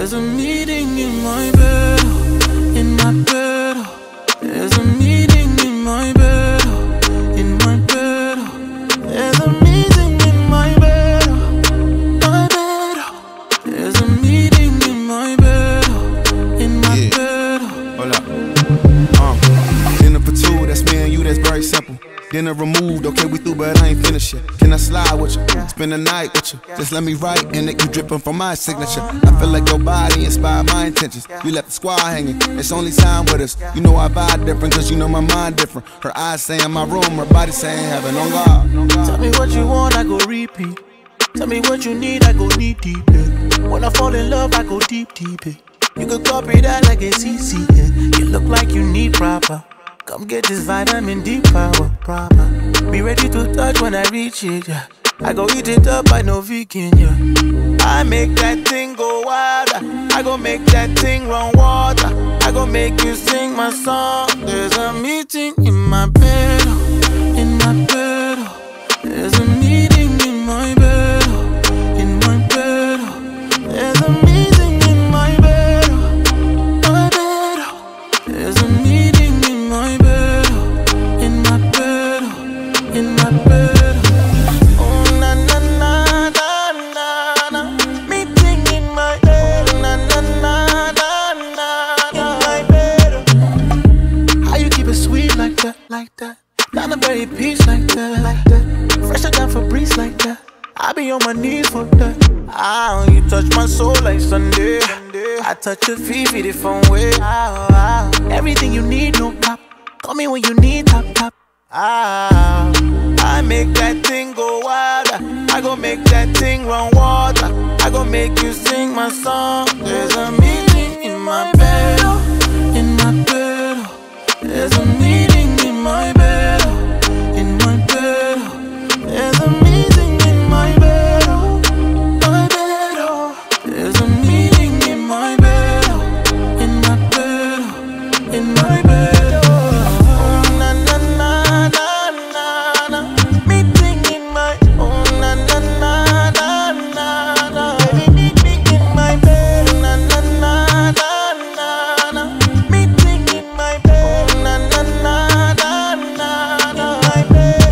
There's a meeting in my bed, in my bed. There's a meeting in my bed, in my bed. There's a meeting in my bed, my bed. There's a meeting in my bed, in my bed. Hold up. Dinner for two, that's me and you, that's very simple. Dinner removed, okay, we through, but I ain't finished yet. Can I slide with you? Spend the night with you. Just let me write in it, you dripping from my signature. I feel like your body inspired my intentions. You left the squad hanging, it's only time with us. You know I vibe different, cause you know my mind different. Her eyes saying my room, her body saying heaven on God. Tell me what you want, I go repeat. Tell me what you need, I go knee deep. When I fall in love, I go deep, deep. You could copy that like a CC. You look like you need proper. Come get this vitamin D power, proper. Be ready to touch when I reach it, yeah. I go eat it up, I know vegan, yeah. I make that thing go wild. I go make that thing run water. I go make you sing my song. There's a meeting in my bed, in my bed. There's a meeting in my bed, in my bed. There's a meeting in my bed, my bed. There's a meeting in my bed, in my bed, in my bed. Oh na na na na na na. Meeting in my bed. Na na na na na. In my bed. How you keep it sweet like that, like that? Down the very peace like that, like that. Fresher than Febreze like that. I be on my knees for that. Ah, you touch my soul like Sunday. I touch your feet the phone way. Everything you need, no cap. Call me when you need top. I make that thing go wild. I go make that thing run water. I go make you sing my song. There's a meeting in my bed, in my bed. There's a meeting in my bed, in my bed. There's a meeting in my bed, my bed. There's a meeting in my bed, in my bed, in my bed. Oh na na na na na na. Meeting in my, oh na na na na na na. Baby, meet me in my bed, na na na na na na. Meeting in my bed, oh na na na na na na. In my bed.